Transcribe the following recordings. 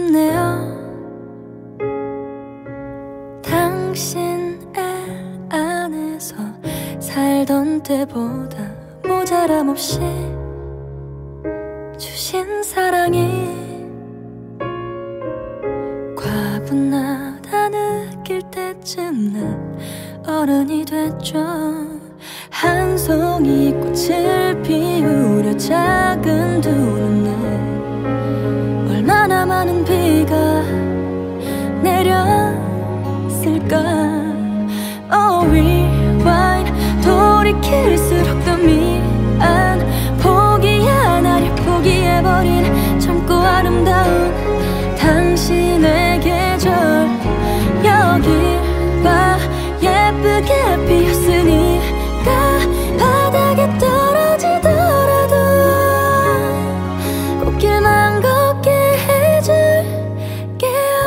싶네요. 당신의 안에서 살던 때보다 모자람 없이 주신 사랑이 과분하다 느낄 때쯤 난 어른이 됐죠. 한 송이 꽃을 피우려 작은 두 눈에 얼마나 많은 비가 내렸을까. Oh, rewind. 돌이킬수록 더 미안. 포기야 나를 포기해버린 젊고 아름다운 당신의 계절. 여길 봐 예쁘게 피었으니까 바닥에 떨어지더라도 꽃길만 걷게 해줄게요.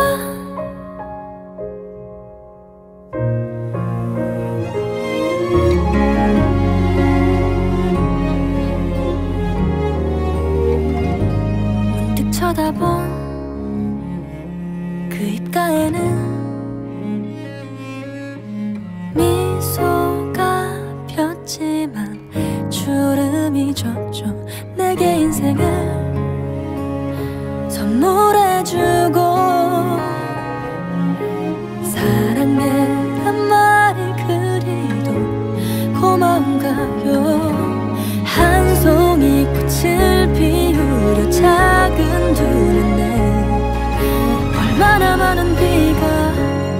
문득 쳐다본 그 입가에는 미소가 폈지만 주름이 졌죠. 내게 인생을 선물해주고 사랑해란 말을 그리도 고마운가요. 한 송이 꽃을 피우려 작은 두 눈에 얼마나 많은 비가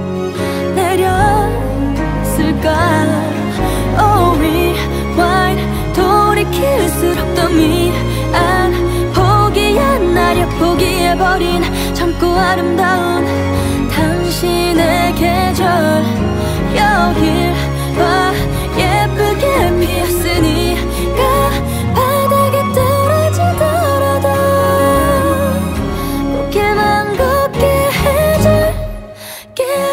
내렸을까. Oh, rewind. 돌이킬수록 더 미안. 포기야 나를 포기해버린 젊고 아름다운 당신의 계절. 여길 봐 예쁘게 피었으니까 바닥에 떨어지더라도 꽃길만 걷게 해줄게요.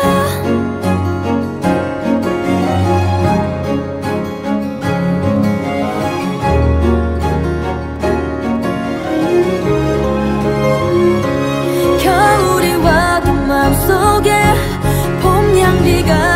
겨울이 와도 마음속에 봄 향기가